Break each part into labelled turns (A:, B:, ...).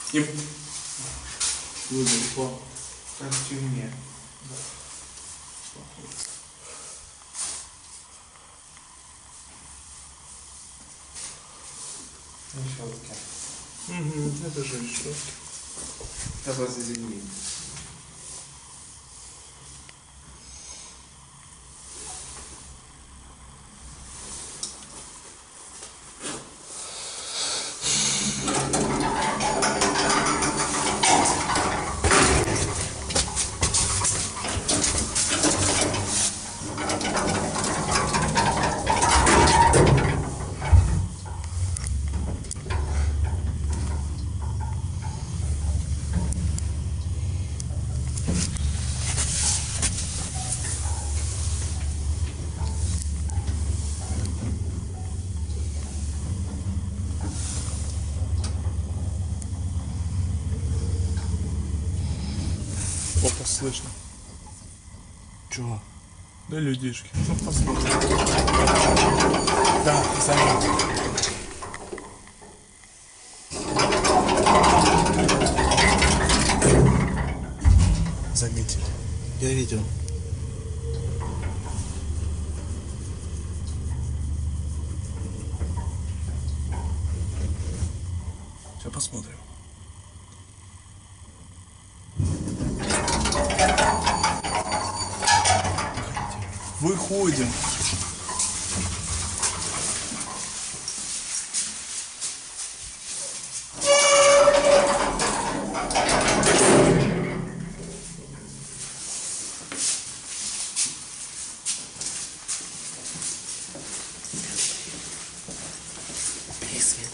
A: Ним. Выйдем по костюме. Да. Щетки.
B: Угу, это же щетки.
A: Давай заземлим.
B: Опа, слышно.
A: Чего?
B: Да людишки. Ну послушай. Да, заметил. Заметили.
A: Я видел.
B: Сейчас посмотрим. Выходим.
A: Убери свет.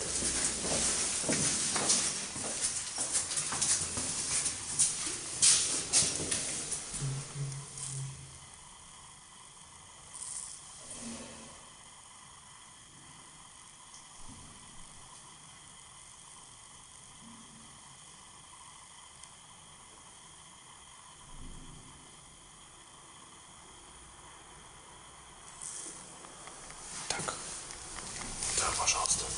B: Так. Да, пожалуйста.